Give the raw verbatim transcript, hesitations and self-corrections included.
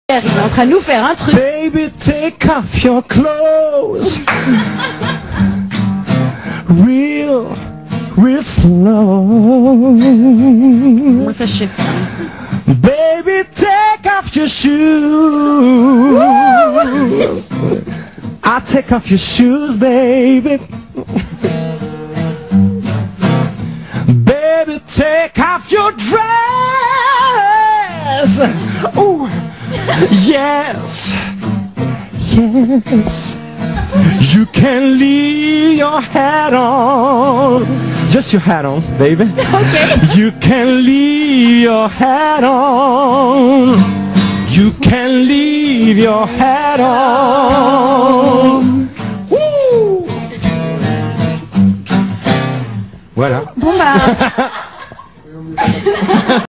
Il est en train de nous faire un truc. Baby, take off your clothes. Real, real slow. Moi, ça, je sais pas. Baby, take off your shoes. I'll take off your shoes, baby. Baby, take off your dress. Ooh, yes, yes. You can leave your hat on. Just your hat on, baby. Okay. You can leave your hat on. You can leave your hat on. Woo! Voilà. Bon bah...